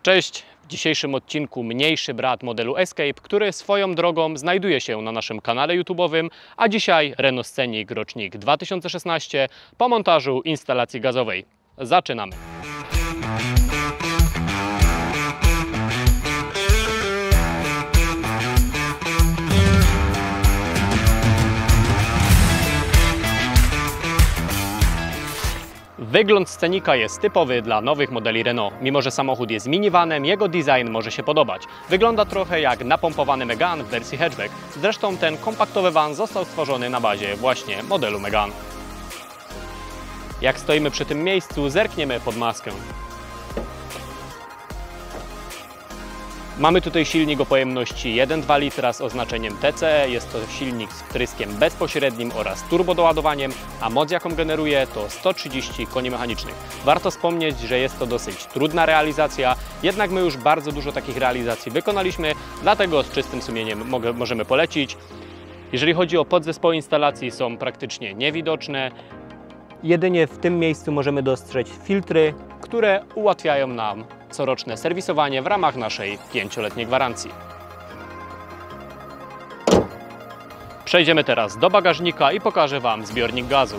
Cześć! W dzisiejszym odcinku mniejszy brat modelu Escape, który swoją drogą znajduje się na naszym kanale YouTube'owym, a dzisiaj Renault Scenic rocznik 2016 po montażu instalacji gazowej. Zaczynamy! Wygląd Scenica jest typowy dla nowych modeli Renault. Mimo że samochód jest minivanem, jego design może się podobać. Wygląda trochę jak napompowany Megane w wersji hatchback. Zresztą ten kompaktowy van został stworzony na bazie właśnie modelu Megane. Jak stoimy przy tym miejscu, zerkniemy pod maskę. Mamy tutaj silnik o pojemności 1,2 litra z oznaczeniem TCE. Jest to silnik z wtryskiem bezpośrednim oraz turbodoładowaniem, a moc jaką generuje to 130 koni mechanicznych. Warto wspomnieć, że jest to dosyć trudna realizacja, jednak my już bardzo dużo takich realizacji wykonaliśmy, dlatego z czystym sumieniem możemy polecić. Jeżeli chodzi o podzespoły instalacji, są praktycznie niewidoczne. Jedynie w tym miejscu możemy dostrzec filtry, które ułatwiają nam coroczne serwisowanie w ramach naszej 5-letniej gwarancji. Przejdziemy teraz do bagażnika i pokażę Wam zbiornik gazu.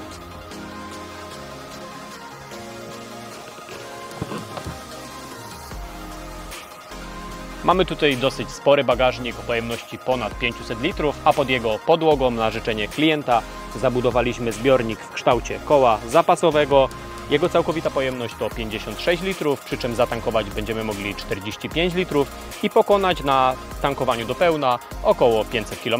Mamy tutaj dosyć spory bagażnik o pojemności ponad 500 litrów, a pod jego podłogą na życzenie klienta zabudowaliśmy zbiornik w kształcie koła zapasowego. Jego całkowita pojemność to 56 litrów, przy czym zatankować będziemy mogli 45 litrów i pokonać na tankowaniu do pełna około 500 km.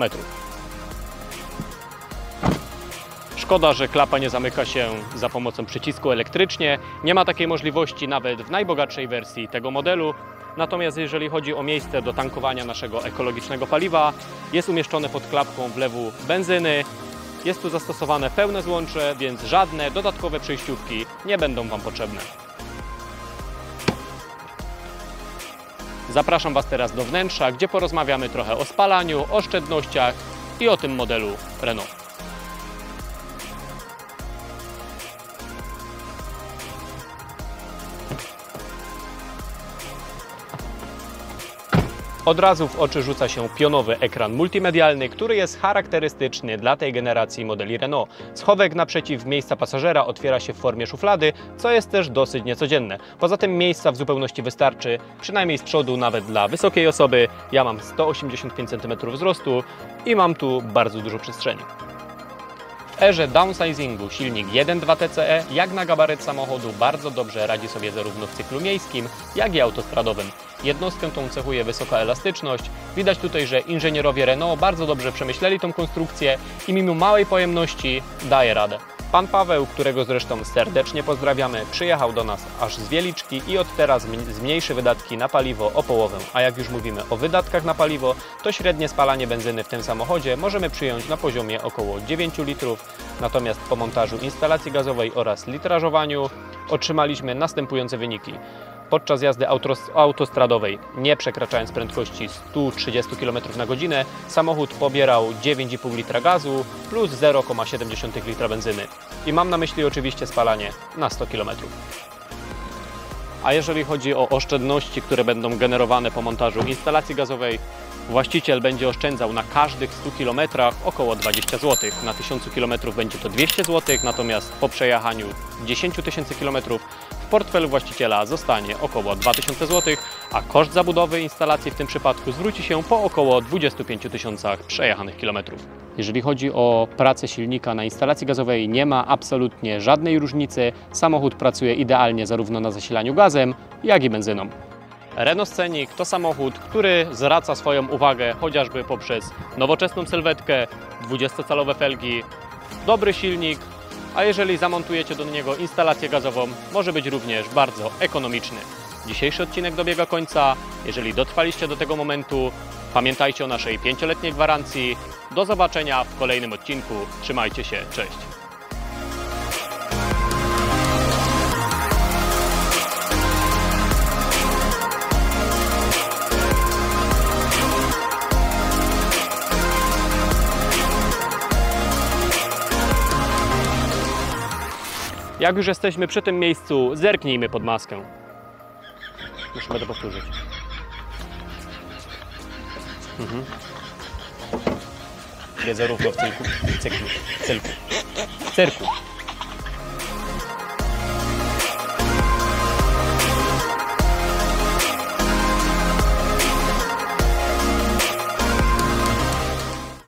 Szkoda, że klapa nie zamyka się za pomocą przycisku elektrycznie. Nie ma takiej możliwości nawet w najbogatszej wersji tego modelu. Natomiast jeżeli chodzi o miejsce do tankowania naszego ekologicznego paliwa, jest umieszczone pod klapką wlewu benzyny. Jest tu zastosowane pełne złącze, więc żadne dodatkowe przejściówki nie będą Wam potrzebne. Zapraszam Was teraz do wnętrza, gdzie porozmawiamy trochę o spalaniu, oszczędnościach i o tym modelu Renault. Od razu w oczy rzuca się pionowy ekran multimedialny, który jest charakterystyczny dla tej generacji modeli Renault. Schowek naprzeciw miejsca pasażera otwiera się w formie szuflady, co jest też dosyć niecodzienne. Poza tym miejsca w zupełności wystarczy, przynajmniej z przodu nawet dla wysokiej osoby. Ja mam 185 cm wzrostu i mam tu bardzo dużo przestrzeni. W erze downsizingu silnik 1.2 TCE jak na gabaryt samochodu bardzo dobrze radzi sobie zarówno w cyklu miejskim, jak i autostradowym. Jednostkę tą cechuje wysoka elastyczność. Widać tutaj, że inżynierowie Renault bardzo dobrze przemyśleli tą konstrukcję i mimo małej pojemności daje radę. Pan Paweł, którego zresztą serdecznie pozdrawiamy, przyjechał do nas aż z Wieliczki i od teraz zmniejszy wydatki na paliwo o połowę. A jak już mówimy o wydatkach na paliwo, to średnie spalanie benzyny w tym samochodzie możemy przyjąć na poziomie około 9 litrów. Natomiast po montażu instalacji gazowej oraz litrażowaniu otrzymaliśmy następujące wyniki. Podczas jazdy autostradowej, nie przekraczając prędkości 130 km na godzinę, samochód pobierał 9,5 litra gazu plus 0,7 litra benzyny. I mam na myśli oczywiście spalanie na 100 km. A jeżeli chodzi o oszczędności, które będą generowane po montażu instalacji gazowej, właściciel będzie oszczędzał na każdych 100 km około 20 zł. Na 1000 km będzie to 200 zł, natomiast po przejechaniu 10 000 km w portfelu właściciela zostanie około 2000 zł, a koszt zabudowy instalacji w tym przypadku zwróci się po około 25 000 przejechanych kilometrów. Jeżeli chodzi o pracę silnika na instalacji gazowej, nie ma absolutnie żadnej różnicy. Samochód pracuje idealnie zarówno na zasilaniu gazem, jak i benzyną. Renault Scenic to samochód, który zwraca swoją uwagę chociażby poprzez nowoczesną sylwetkę, 20-calowe felgi, dobry silnik, a jeżeli zamontujecie do niego instalację gazową, może być również bardzo ekonomiczny. Dzisiejszy odcinek dobiega końca. Jeżeli dotrwaliście do tego momentu, pamiętajcie o naszej 5-letniej gwarancji. Do zobaczenia w kolejnym odcinku. Trzymajcie się, cześć! Jak już jesteśmy przy tym miejscu, zerknijmy pod maskę. Musimy to powtórzyć. Jest zarówno w cyrku, w cyrku.